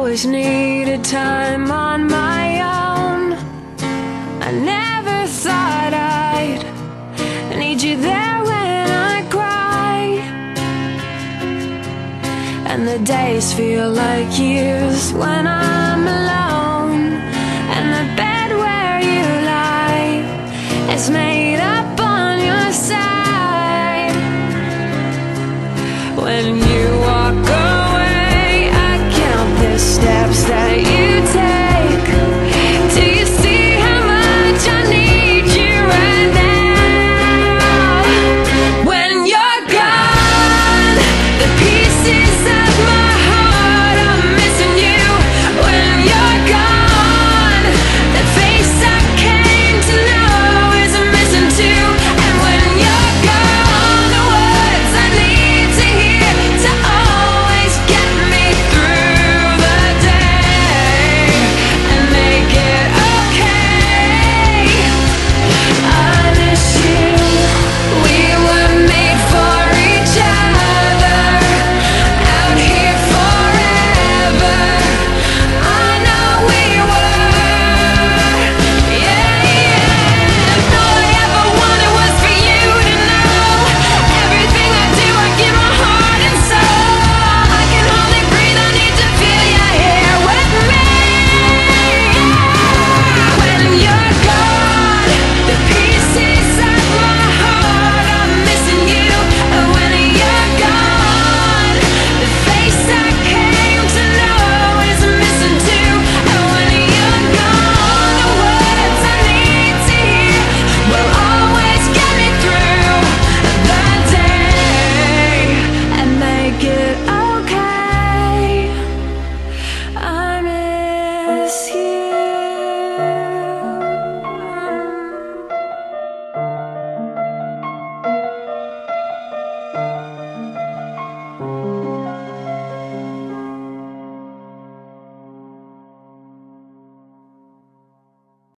always needed time on my own. I never thought I'd need you there when I cry, and the days feel like years when I'm alone, and the bed where you lie is made up on your side. When you walk